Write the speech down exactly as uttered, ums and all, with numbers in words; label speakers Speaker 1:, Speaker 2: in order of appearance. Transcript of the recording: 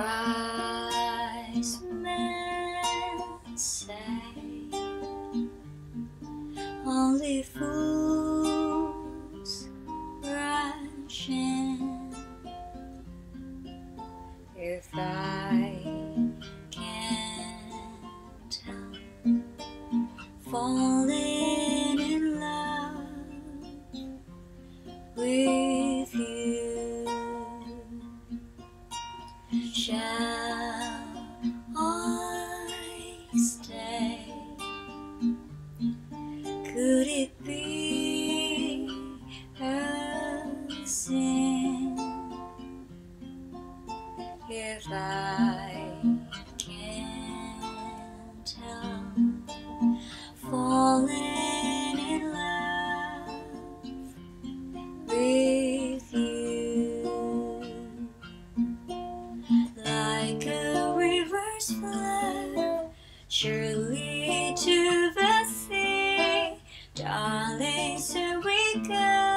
Speaker 1: wise men say only fools rush in. If I can't help falling in love with you, shall I stay? Could it be a sin if I can't help falling in love with you? Like a river's flow surely to the sea, darling, so we go.